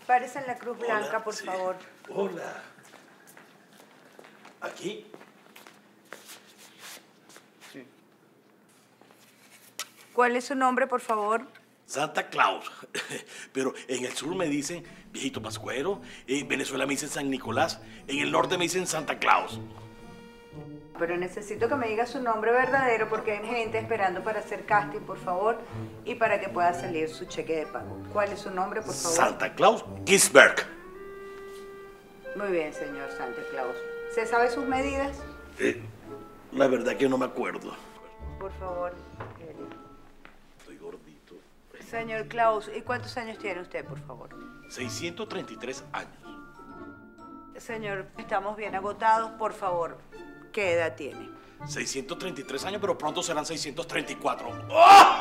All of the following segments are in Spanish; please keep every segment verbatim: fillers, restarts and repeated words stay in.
Párese en la Cruz Hola, Blanca, por sí. favor. Hola. ¿Aquí? Sí. ¿Cuál es su nombre, por favor? Santa Claus. Pero en el sur me dicen Viejito Pascuero, en Venezuela me dicen San Nicolás, en el norte me dicen Santa Claus. Pero necesito que me diga su nombre verdadero porque hay gente esperando para hacer casting, por favor, y para que pueda salir su cheque de pago. ¿Cuál es su nombre, por favor? Santa Claus Gisberg. Muy bien, señor Santa Claus. ¿Se sabe sus medidas? Eh, la verdad que no me acuerdo. Por favor. Estoy gordito. Señor Claus, ¿y cuántos años tiene usted, por favor? seiscientos treinta y tres años. Señor, estamos bien agotados, por favor. ¿Qué edad tiene? seiscientos treinta y tres años, pero pronto serán seiscientos treinta y cuatro. ¡Oh!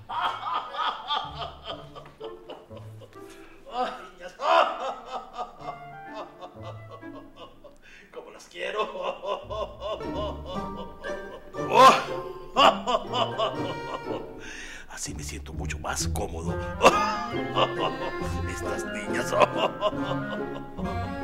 ¡Oh, niñas! ¡Cómo las quiero! ¡Oh! Así me siento mucho más cómodo. Estas niñas.